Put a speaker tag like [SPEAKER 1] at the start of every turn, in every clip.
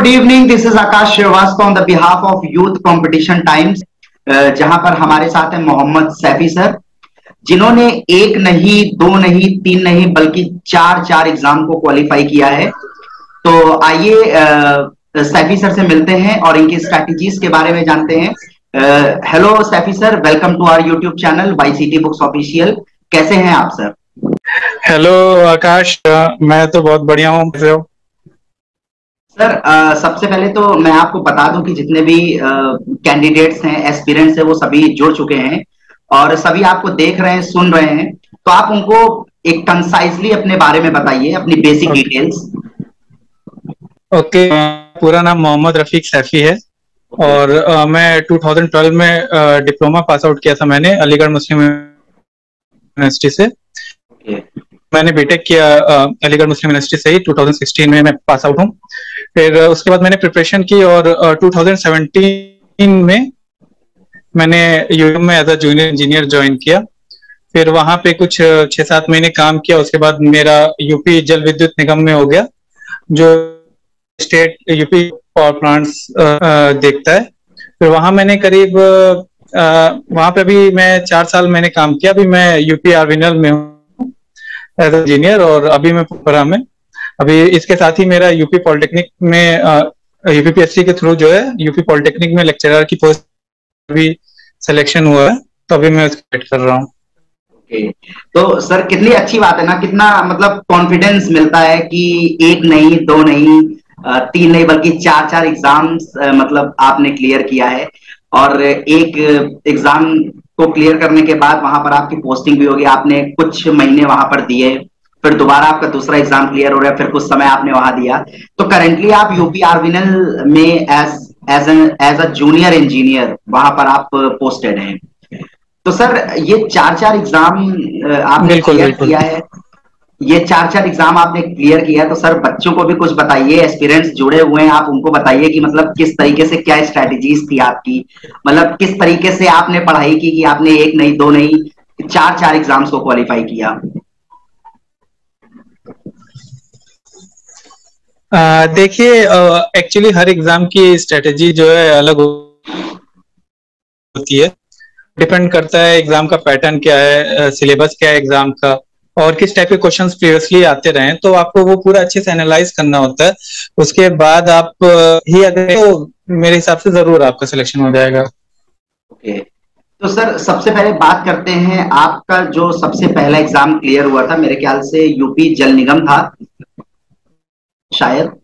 [SPEAKER 1] Good evening, this is Akash Shrivastava on the behalf of youth competition times. जहां पर हमारे साथ हैं मोहम्मद सैफी सर, जिन्होंने एक नहीं, दो नहीं, तीन नहीं, बल्कि चार चार एग्जाम को क्वालिफाई किया है। तो आइए सैफी सर से मिलते हैं और इनकी स्ट्रैटेजीज के बारे में जानते हैं। Hello Saifi sir, welcome to our YouTube channel YCT books official. कैसे हैं आप सर?
[SPEAKER 2] हेलो आकाश, मैं तो बहुत बढ़िया हूँ। कैसे हो
[SPEAKER 1] सर? सबसे पहले तो मैं आपको बता दूं कि जितने भी कैंडिडेट्स हैं, एस्पिरेंट्स हैं, वो सभी जुड़ चुके हैं और सभी आपको देख रहे हैं, सुन रहे हैं। तो आप उनको एक कंसाइजली अपने बारे में बताइए, अपनी बेसिक डिटेल्स।
[SPEAKER 2] ओके, पूरा नाम मोहम्मद रफीक सैफी है और मैं 2012 में डिप्लोमा पास आउट किया था मैंने अलीगढ़ मुस्लिम यूनिवर्सिटी से। मैंने बीटेक किया अलीगढ़ मुस्लिम यूनिवर्सिटी से ही 2016 में मैं पास आउट हूँ। फिर उसके बाद मैंने प्रिपरेशन की और 2017 में मैंने यूएम में as a junior engineer join किया। फिर वहां पे कुछ 6-7 महीने काम किया। उसके बाद मेरा यूपी जल विद्युत निगम में हो गया, जो स्टेट यूपी पावर प्लांट्स देखता है। फिर वहां मैंने करीब वहां पे अभी मैं 4 साल मैंने काम किया। अभी मैं यूपी आरविनल में हूँ एज इंजीनियर और अभी मैं पुपरा में। अभी इसके साथ ही मेरा यूपी पॉलिटेक्निक में यूपीपीएससी के थ्रू जो है यूपी पॉलिटेक्निक में लेक्चरर की पोस्ट भी सिलेक्शन हुआ है, तो अभी मैं उसको वेट कर रहा हूँ।
[SPEAKER 1] तो सर कितनी अच्छी बात है ना, कितना मतलब कॉन्फिडेंस मिलता है कि एक नहीं, दो नहीं, तीन नहीं, बल्कि चार चार एग्जाम्स मतलब आपने क्लियर किया है। और एक एग्जाम को क्लियर करने के बाद वहां पर आपकी पोस्टिंग भी होगी, आपने कुछ महीने वहां पर दिए, फिर दोबारा आपका दूसरा एग्जाम क्लियर हो रहा है, फिर कुछ समय आपने वहां दिया। तो करेंटली आप यूपी आरविनल में एज अ जूनियर इंजीनियर वहां पर आप पोस्टेड हैं। तो सर ये चार चार एग्जाम आपने क्लियर किया है, ये चार चार एग्जाम आपने क्लियर किया है, तो सर बच्चों को भी कुछ बताइए, एस्पिरेंट्स जुड़े हुए हैं, आप उनको बताइए कि मतलब किस तरीके से, क्या स्ट्रैटेजीज थी आपकी, मतलब किस तरीके से आपने पढ़ाई की कि आपने एक नहीं, दो नहीं, चार चार एग्जाम्स को क्वालिफाई किया।
[SPEAKER 2] देखिए, एक्चुअली हर एग्जाम की स्ट्रेटेजी जो है अलग होती है। डिपेंड करता है एग्जाम का पैटर्न क्या है, सिलेबस क्या है एग्जाम का, और किस टाइप के क्वेश्चंस प्रीवियसली आते रहे, तो आपको वो पूरा अच्छे से एनालाइज करना होता है। उसके बाद आप ही अगर तो मेरे हिसाब से जरूर आपका सिलेक्शन हो जाएगा।
[SPEAKER 1] ओके, तो सर सबसे पहले बात करते हैं, आपका जो सबसे पहला एग्जाम क्लियर हुआ था, मेरे ख्याल से यूपी जल निगम था शायद।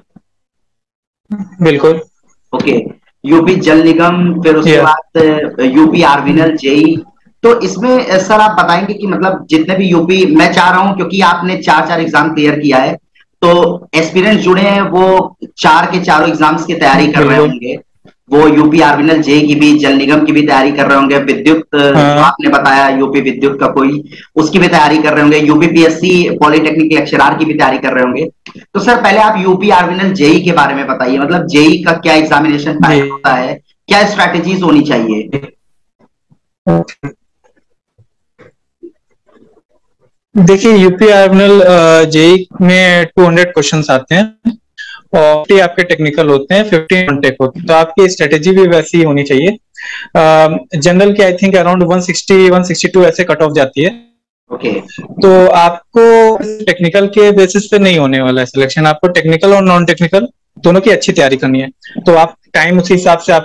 [SPEAKER 2] बिल्कुल।
[SPEAKER 1] ओके, यूपी जल निगम, फिर उसके बाद यूपी आरविनल जेई। तो इसमें सर आप बताएंगे कि मतलब जितने भी यूपी, मैं चाह रहा हूं क्योंकि आपने चार चार एग्जाम क्लियर किया है, तो एस्पिरेंट्स जुड़े हैं, वो चार के चारों एग्जाम्स की तैयारी कर रहे होंगे। वो यूपी आरविनल जे की भी, जल निगम की भी तैयारी कर रहे होंगे, विद्युत जो आपने बताया यूपी विद्युत का कोई, उसकी भी तैयारी कर रहे होंगे, यूपीपीएससी पॉलिटेक्निक लेक्चरार की भी तैयारी कर रहे होंगे। तो सर पहले आप यूपी आरविनल जेई के बारे में बताइए, मतलब जेई का क्या एग्जामिनेशन पैटर्न होता है, क्या स्ट्रैटेजीज होनी चाहिए?
[SPEAKER 2] देखिए, यूपी आरविनल जेई में 200 क्वेश्चंस आते हैं और 50 आपके टेक्निकल होते हैं, 50 नॉन टेक होते हैं, तो आपकी स्ट्रेटेजी भी वैसी ही होनी चाहिए। जनरल के आई थिंक अराउंड 160-162 ऐसे कट ऑफ जाती है।
[SPEAKER 1] ओके,
[SPEAKER 2] तो आपको टेक्निकल के बेसिस पे नहीं होने वाला है सिलेक्शन, आपको टेक्निकल और नॉन टेक्निकल दोनों की अच्छी तैयारी करनी है। तो आप टाइम उसी हिसाब से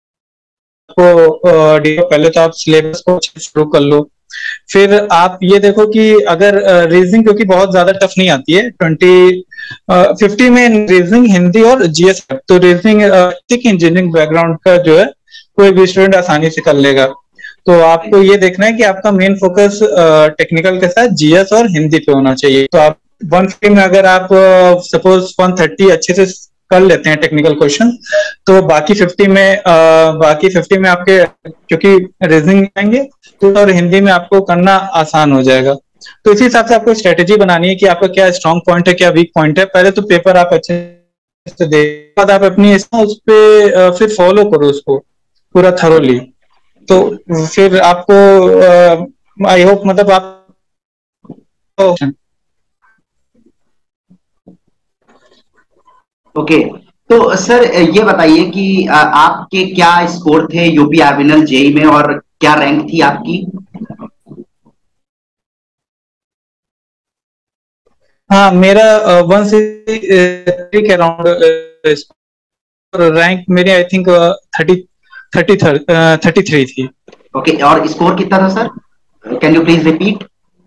[SPEAKER 2] आपको पहले तो आप सिलेबस को शुरू कर लो। फिर आप ये देखो कि अगर रीजनिंग क्योंकि बहुत ज्यादा टफ नहीं आती है, 50 में रीजनिंग, हिंदी और जीएस, तो रीजनिंग इंजीनियरिंग बैकग्राउंड का जो है कोई भी स्टूडेंट आसानी से कर लेगा। तो आपको ये देखना है कि आपका मेन फोकस टेक्निकल के साथ जीएस और हिंदी पे होना चाहिए। तो आप 150 में अगर आप सपोज 130 अच्छे से कर लेते हैं टेक्निकल क्वेश्चन, तो बाकी 50 में आपके क्योंकि रीजनिंग आएंगे तो और हिंदी में आपको करना आसान हो जाएगा। तो इसी हिसाब से आपको स्ट्रेटेजी बनानी है कि आपका क्या स्ट्रॉन्ग पॉइंट है, क्या वीक पॉइंट है। पहले तो पेपर आप अच्छे से देख, बाद आप अपनी उस पे फिर फॉलो करो उसको पूरा थरोली। तो फिर आपको आई होप मतलब आप
[SPEAKER 1] ओके, तो सर ये बताइए कि आपके क्या स्कोर थे यूपी आर्बिनल जेई में और क्या रैंक थी आपकी?
[SPEAKER 2] हाँ, मेरा 163 के अराउंड रैंक मेरी आई थिंक 33 थी।
[SPEAKER 1] ओके, और स्कोर कितना था sir? Can you please repeat?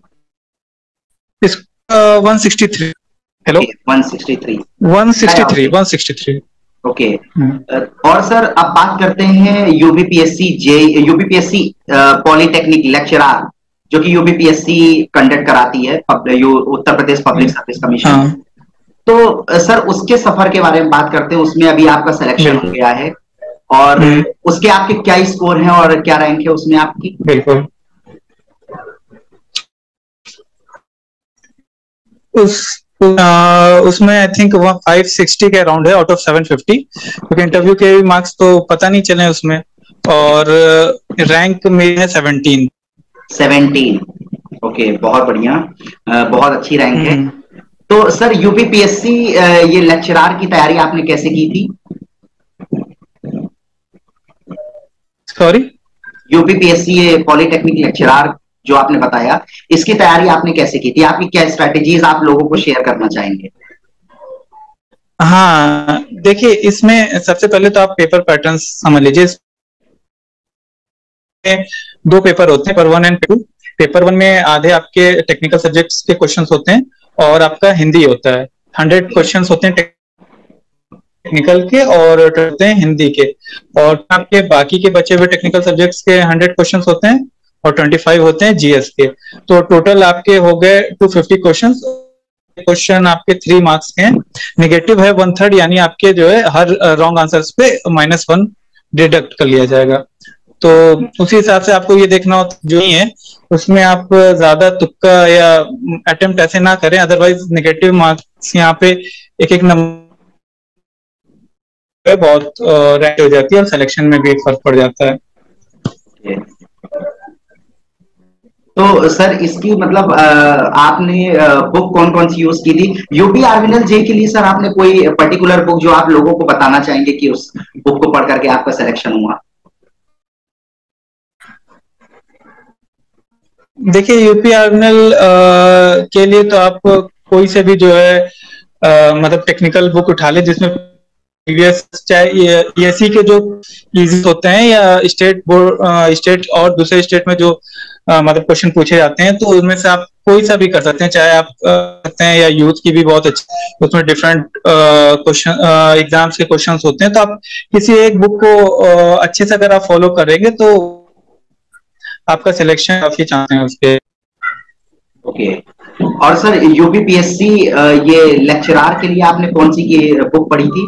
[SPEAKER 2] 163। Hello,
[SPEAKER 1] 163।
[SPEAKER 2] 163।
[SPEAKER 1] Okay. और सर अब बात करते हैं यूबीपीएससी पॉलिटेक्निक लेक्चरर, जो कि यूबीपीएससी कंडक्ट कराती है, Uttar Pradesh public service commission. तो सर उसके सफर के बारे में बात करते हैं। उसमें अभी आपका सिलेक्शन हो गया है, और उसके आपके क्या स्कोर हैं और क्या रैंक है उसमें आपकी?
[SPEAKER 2] बिल्कुल। उसमें आई थिंक 560 के अराउंड है आउट ऑफ 750, क्योंकि इंटरव्यू के मार्क्स तो पता नहीं चले उसमें। और रैंक में है 17।
[SPEAKER 1] ओके, बहुत बढ़िया, बहुत अच्छी रैंक है। तो सर यूपीपीएससी ये लेक्चरर की तैयारी आपने कैसे की थी?
[SPEAKER 2] सॉरी,
[SPEAKER 1] यूपीपीएससी ये पॉलिटेक्निक लेक्चरर जो आपने बताया, इसकी तैयारी आपने कैसे की थी? आपकी क्या स्ट्रेटेजीज आप लोगों को शेयर करना चाहेंगे?
[SPEAKER 2] हाँ, देखिए, इसमें सबसे पहले तो आप पेपर पैटर्न समझ लीजिए। दो पेपर होते हैं, पेपर 1 एंड 2। पेपर 1 में आधे आपके टेक्निकल सब्जेक्ट्स के क्वेश्चंस होते हैं और आपका हिंदी होता है। 100 क्वेश्चंस होते हैं टेक्निकल के और होते हैं हिंदी के, और आपके बाकी के बचे हुए टेक्निकल सब्जेक्ट्स के 100 क्वेश्चंस होते हैं और 25 होते हैं जीएस के। तो टोटल आपके हो गए 250 क्वेश्चंस। क्वेश्चन आपके 3 मार्क्स के हैं, नेगेटिव है 1/3, यानी आपके जो है हर रॉन्ग आंसर्स पे -1 डिडक्ट कर लिया जाएगा। तो उसी हिसाब से आपको ये देखना हो जो ही है उसमें आप ज्यादा तुक्का या अटेम्प्ट ऐसे ना करें, अदरवाइज नेगेटिव मार्क्स यहाँ पे एक नंबर बहुत रैंक हो जाती है और सिलेक्शन में भी फर्क पड़ जाता है।
[SPEAKER 1] तो सर इसकी मतलब आपने बुक कौन कौन सी यूज की थी यूपी आर्बिनल जे के लिए? सर आपने कोई पर्टिकुलर बुक जो आप लोगों को बताना चाहेंगे कि उस बुक को पढ़ करके आपका सिलेक्शन हुआ?
[SPEAKER 2] देखिए, यूपी आर्बिनल के लिए तो आप कोई से भी जो है मतलब टेक्निकल बुक उठा ले जिसमें प्रीवियस, चाहे ईएससी के जो इजी होते हैं या स्टेट बोर्ड, स्टेट और दूसरे स्टेट में जो मतलब क्वेश्चन पूछे जाते हैं, तो उनमें से आप कोई सा भी कर सकते हैं। चाहे आप करते हैं या यूथ की भी बहुत अच्छी, उसमें डिफरेंट क्वेश्चन एग्जाम्स के क्वेश्चंस होते हैं। तो आप किसी एक बुक को अच्छे से अगर आप फॉलो करेंगे तो आपका सिलेक्शन काफी चांस है उसके।
[SPEAKER 1] ओके। और सर यूपीपीएससी ये लेक्चरर के लिए आपने कौन सी बुक पढ़ी थी?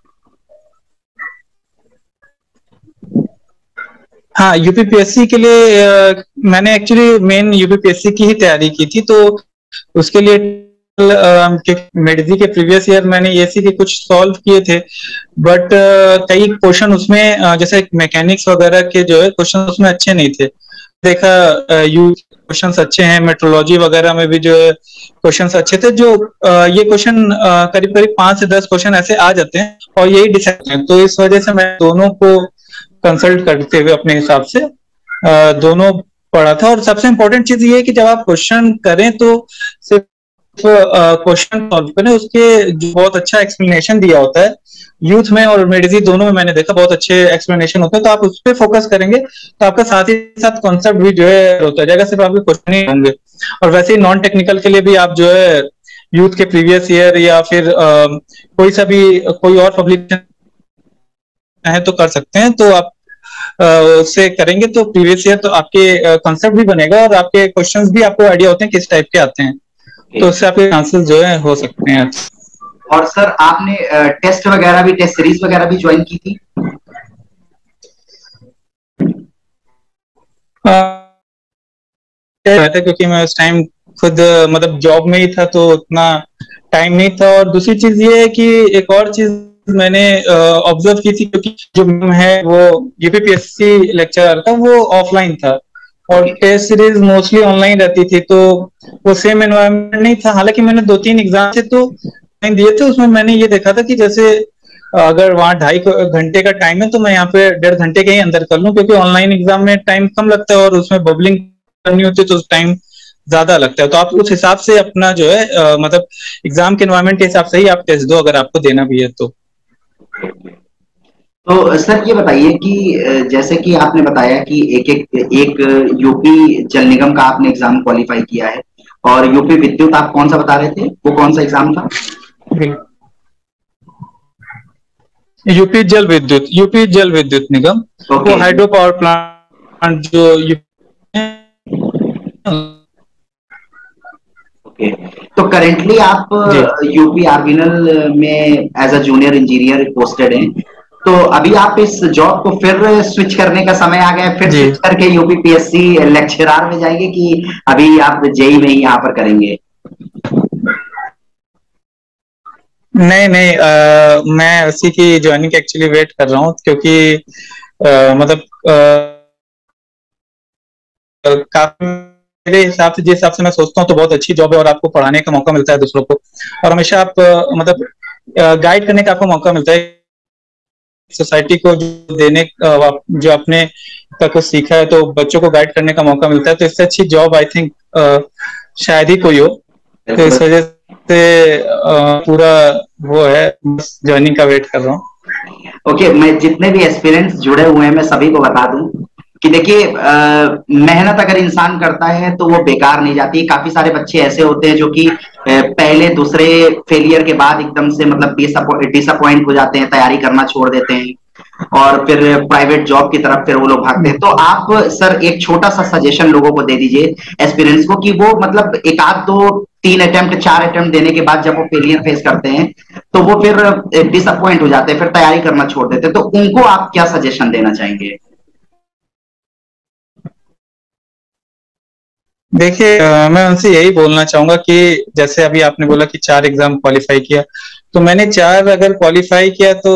[SPEAKER 2] हाँ, यूपीपीएससी के लिए मैंने एक्चुअली मेन यूपीपीएससी की ही तैयारी की थी, तो उसके लिए मेडिसी के प्रीवियस ईयर मैंने ईएससी के कुछ सॉल्व किए थे, बट कई क्वेश्चन उसमें जैसे मैकेनिक्स वगैरह के जो है क्वेश्चन उसमें अच्छे नहीं थे। देखा क्वेश्चंस अच्छे हैं, मेट्रोलॉजी वगैरह में भी जो है क्वेश्चंस अच्छे थे। जो ये क्वेश्चन करीब करीब 5 से 10 क्वेश्चन ऐसे आ जाते हैं और यही डिसाइड है। तो इस वजह से मैं दोनों को कंसल्ट करते हुए अपने हिसाब से दोनों पढ़ा था। और सबसे इम्पोर्टेंट चीज ये है कि जब आप क्वेश्चन करें तो सिर्फ क्वेश्चन सॉल्व करें, उसके जो बहुत अच्छा एक्सप्लेनेशन दिया होता है यूथ में और मेडिसिन दोनों में मैंने देखा बहुत अच्छे एक्सप्लेनेशन होते हैं, तो आप उस पर फोकस करेंगे तो आपका साथ ही साथ कॉन्सेप्ट भी जो है होता जाएगा, सिर्फ आपके क्वेश्चन ही होंगे। और वैसे ही नॉन टेक्निकल के लिए भी आप जो है यूथ के प्रीवियस ईयर या फिर कोई सा भी कोई और पब्लिकेशन है तो कर सकते हैं। तो आप उससे करेंगे तो प्रीवियस ईयर तो आपके कॉन्सेप्ट भी बनेगा और आपके क्वेश्चंस भी आपको आइडिया होते हैं किस टाइप के आते हैं, तो उससे आपके चांसेस जो है हो सकते हैं।
[SPEAKER 1] और सर आपने टेस्ट वगैरह भी, टेस्ट सीरीज वगैरह भी ज्वाइन की थी?
[SPEAKER 2] क्योंकि मैं उस टाइम खुद मतलब जॉब में ही था तो उतना टाइम नहीं था। और दूसरी चीज ये है कि एक और चीज मैंने ऑब्जर्व की थी, क्योंकि जो है वो यूपीपीएससी लेक्चर था वो ऑफलाइन था और टेस्ट सीरीज मोस्टली ऑनलाइन रहती थी, तो वो सेम एनवायरनमेंट नहीं था। हालांकि मैंने 2-3 एग्जाम से तो दिए थे, उसमें मैंने ये देखा था कि जैसे अगर वहाँ 2.5 घंटे का टाइम है तो मैं यहाँ पे 1.5 घंटे के ही अंदर कर लूँ, क्योंकि ऑनलाइन एग्जाम में टाइम कम लगता है और उसमें बबलिंग करनी होती है तो टाइम ज्यादा लगता है। तो आप उस हिसाब से अपना जो है मतलब एग्जाम के एनवायरनमेंट के हिसाब से ही आप टेस्ट दो, अगर आपको देना भी है तो।
[SPEAKER 1] तो सर ये बताइए कि जैसे कि आपने बताया कि एक यूपी जल निगम का आपने एग्जाम क्वालिफाई किया है, और यूपी विद्युत आप कौन सा बता रहे थे, वो कौन सा एग्जाम था?
[SPEAKER 2] यूपी जल विद्युत निगम, वो हाइड्रो पावर प्लांट जो
[SPEAKER 1] ओके। तो करेंटली आप यूपी आरबीएनएल में as a junior engineer posted हैं, तो अभी आप इस जॉब को फिर स्विच करने का समय आ गया, फिर स्विच करके यूपी पीएससी लेक्चरर में जाएंगे कि अभी आप जेई में ही यहाँ पर करेंगे?
[SPEAKER 2] नहीं नहीं, मैं उसी की ज्वाइनिंग की एक्चुअली वेट कर रहा हूँ, क्योंकि मतलब काफी मेरे हिसाब से, जिस हिसाब से मैं सोचता हूँ तो बहुत अच्छी जॉब है, और आपको पढ़ाने का मौका मिलता है दूसरों को, और हमेशा आप मतलब गाइड करने का आपको मौका मिलता है सोसाइटी को, जो देने जो आपने तक कुछ सीखा है तो बच्चों को गाइड करने का मौका मिलता है। तो इससे अच्छी जॉब आई थिंक शायद ही कोई हो। तो इस वजह से पूरा वो है, बस ज्वाइनिंग का वेट कर रहा हूँ।
[SPEAKER 1] ओके, मैं जितने भी एस्पिरेंट्स जुड़े हुए हैं मैं सभी को बता दूं कि देखिए, मेहनत अगर इंसान करता है तो वो बेकार नहीं जाती। काफी सारे बच्चे ऐसे होते हैं जो कि पहले दूसरे फेलियर के बाद एकदम से मतलब डिसअपॉइंट हो जाते हैं, तैयारी करना छोड़ देते हैं और फिर प्राइवेट जॉब की तरफ फिर वो लोग भागते हैं। तो आप सर एक छोटा सा सजेशन लोगों को दे दीजिए, एस्पिरेंट्स को, कि वो मतलब एक आध दो 3 अटेम्प्ट 4 अटेम्प्ट देने के बाद जब वो फेलियर फेस करते हैं तो वो फिर डिसअपॉइंट हो जाते हैं, फिर तैयारी करना छोड़ देते हैं, तो उनको आप क्या सजेशन देना चाहेंगे?
[SPEAKER 2] देखिए, मैं उनसे यही बोलना चाहूंगा कि जैसे अभी आपने बोला कि 4 एग्जाम क्वालिफाई किया, तो मैंने 4 अगर क्वालिफाई किया तो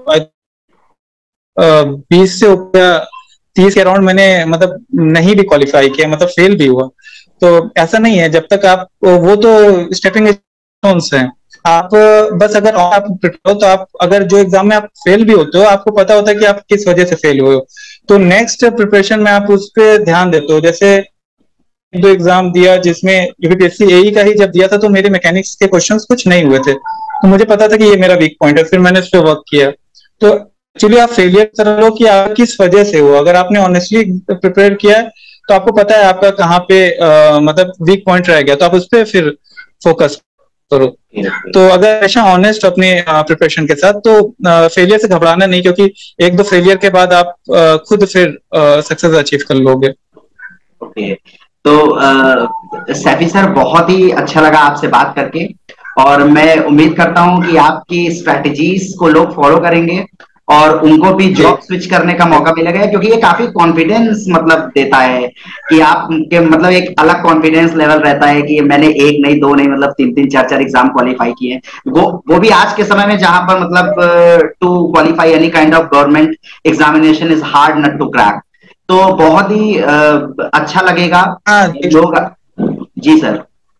[SPEAKER 2] 20 से ऊपर 30 के अराउंड मैंने मतलब नहीं भी क्वालिफाई किया, मतलब फेल भी हुआ। तो ऐसा नहीं है, जब तक आप, वो तो स्टेपिंग स्टोन्स हैं। आप बस अगर आप प्रिपेयर हो तो आप, अगर जो एग्जाम में आप फेल भी होते हो आपको पता होता है कि आप किस वजह से फेल हुए हो, तो नेक्स्ट प्रिपरेशन में आप उस पर ध्यान देते हो। जैसे 2 एग्जाम दिया जिसमें यूपीएससी एई का ही जब दिया था तो मेरे मैकेनिक्स के क्वेश्चंस कुछ नहीं हुए थे, तो मुझे पता था कि ये मेरा वीक पॉइंट है, फिर मैंने इस पर वर्क किया। तो एक्चुअली आप फेलियर कर लो कि आप किस वजह से हो, अगर आपने ऑनेस्टली प्रिपेयर किया है तो आपको पता है आपका कहाँ पे मतलब वीक पॉइंट रह गया, तो आप उस पर फिर फोकस करो। तो अगर हमेशा ऑनेस्ट अपने प्रिपरेशन के साथ, तो फेलियर से घबराना नहीं, क्योंकि 1-2 फेलियर के बाद आप खुद फिर सक्सेस अचीव कर लोगे।
[SPEAKER 1] ओके, तो सैफी सर बहुत ही अच्छा लगा आपसे बात करके, और मैं उम्मीद करता हूं कि आपकी स्ट्रेटजीज को लोग फॉलो करेंगे और उनको भी जॉब स्विच करने का मौका मिलेगा, क्योंकि ये काफी कॉन्फिडेंस मतलब देता है कि आप के मतलब एक अलग कॉन्फिडेंस लेवल रहता है कि मैंने 1 नहीं 2 नहीं मतलब 3-3 4-4 एग्जाम क्वालिफाई किए, वो भी आज के समय में जहां पर मतलब to qualify any kind of government examination is hard not to crack. तो बहुत ही अच्छा लगेगा लोग। जी सर।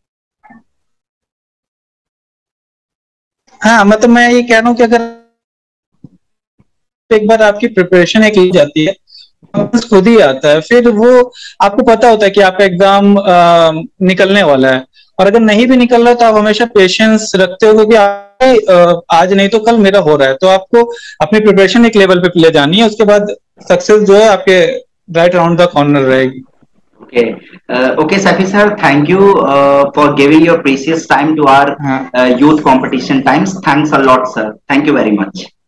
[SPEAKER 2] हाँ, मतलब मैं ये कह रहा हूँ कि अगर एक बार आपकी प्रिपरेशन एक की जाती है, खुद ही आता है, फिर वो आपको पता होता है कि आपका एग्जाम निकलने वाला है, और अगर नहीं भी निकल रहा तो आप हमेशा पेशेंस रखते हो, क्योंकि आज नहीं तो कल मेरा हो रहा है। तो आपको अपनी प्रिपरेशन एक लेवल पे ले जानी है, उसके बाद सक्सेस जो है आपके राइट अराउंड द कॉर्नर रहेगी।
[SPEAKER 1] Okay, Safi sir, thank you for giving your precious time to our youth competition times. Thanks a lot, sir. Thank you very much.